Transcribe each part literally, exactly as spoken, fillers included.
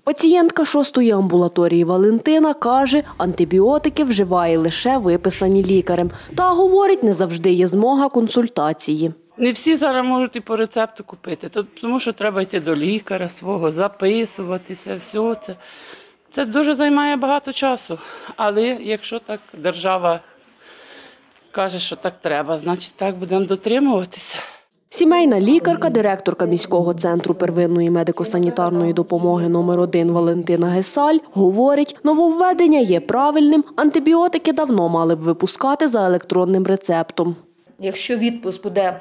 Пацієнтка шостої амбулаторії Валентина каже, антибіотики вживає лише виписані лікарем. Та, говорить, не завжди є змога консультації. Не всі зараз можуть і по рецепту купити, тому що треба йти до лікаря свого, записуватися, все це. Це дуже займає багато часу, але якщо так держава каже, що так треба, значить так будемо дотримуватися. Сімейна лікарка, директорка міського центру первинної медико-санітарної допомоги номер один Валентина Гесаль говорить, нововведення є правильним, антибіотики давно мали б випускати за електронним рецептом. Якщо відпуск буде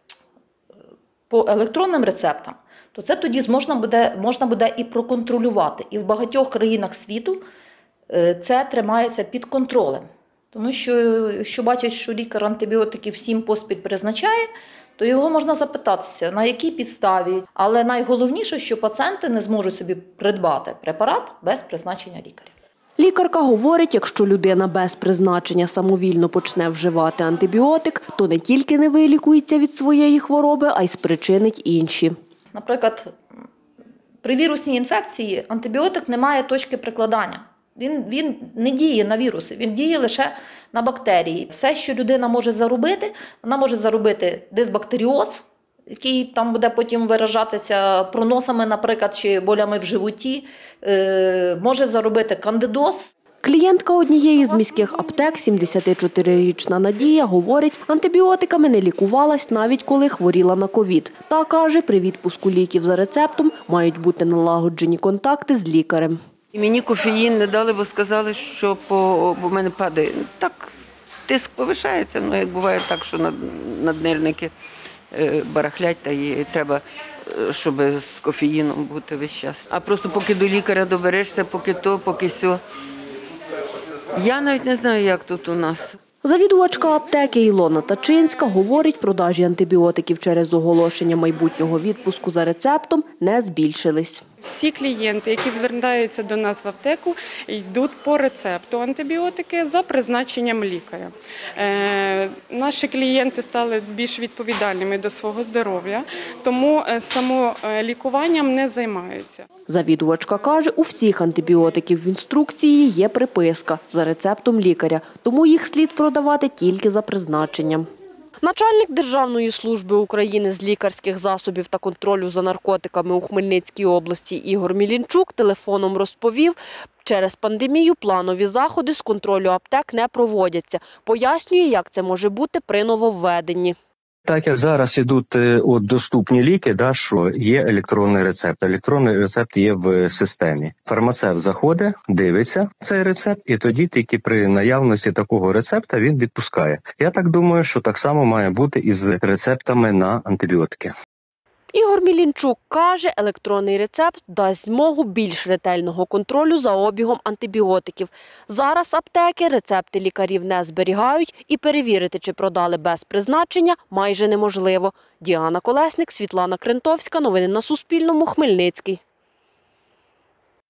по електронним рецептам, то це тоді можна буде, можна буде і проконтролювати. І в багатьох країнах світу це тримається під контролем. Тому що, якщо бачать, що лікар антибіотики всім поспіль призначає, то його можна запитатися, на якій підставі. Але найголовніше, що пацієнти не зможуть собі придбати препарат без призначення лікаря. Лікарка говорить, якщо людина без призначення самовільно почне вживати антибіотик, то не тільки не вилікується від своєї хвороби, а й спричинить інші. Наприклад, при вірусній інфекції антибіотик не має точки прикладання. Він, він не діє на віруси, він діє лише на бактерії. Все, що людина може заробити, вона може заробити дисбактеріоз, який там буде потім виражатися проносами, наприклад, чи болями в животі, е, може заробити кандидоз. Клієнтка однієї з міських аптек, сімдесятичотирирічна Надія, говорить, антибіотиками не лікувалась навіть коли хворіла на ковід. Та каже, при відпуску ліків за рецептом мають бути налагоджені контакти з лікарем. Мені кофеїн не дали, бо сказали, що по, бо в мене падає. Так, тиск повишається, ну як буває так, що над, наднирники е, барахлять, та і треба, щоб з кофеїном бути весь час. А просто поки до лікаря доберешся, поки то, поки сьо. Я навіть не знаю, як тут у нас. Завідувачка аптеки Ілона Тачинська говорить, продажі антибіотиків через оголошення майбутнього відпуску за рецептом не збільшились. Всі клієнти, які звертаються до нас в аптеку, йдуть по рецепту антибіотики за призначенням лікаря. Е, наші клієнти стали більш відповідальними до свого здоров'я, тому самолікуванням не займаються. Завідувачка каже, у всіх антибіотиків в інструкції є приписка за рецептом лікаря, тому їх слід продавати тільки за призначенням. Начальник Державної служби України з лікарських засобів та контролю за наркотиками у Хмельницькій області Ігор Мілінчук телефоном розповів, через пандемію планові заходи з контролю аптек не проводяться. Пояснює, як це може бути при нововведенні. Так як зараз ідуть от, доступні ліки, да, що є електронний рецепт. Електронний рецепт є в системі. Фармацевт заходить, дивиться цей рецепт, і тоді тільки при наявності такого рецепта він відпускає. Я так думаю, що так само має бути і з рецептами на антибіотики. Ігор Мілінчук каже, електронний рецепт дасть змогу більш ретельного контролю за обігом антибіотиків. Зараз аптеки рецепти лікарів не зберігають і перевірити, чи продали без призначення, майже неможливо. Діана Колесник, Світлана Крентовська. Новини на Суспільному. Хмельницький.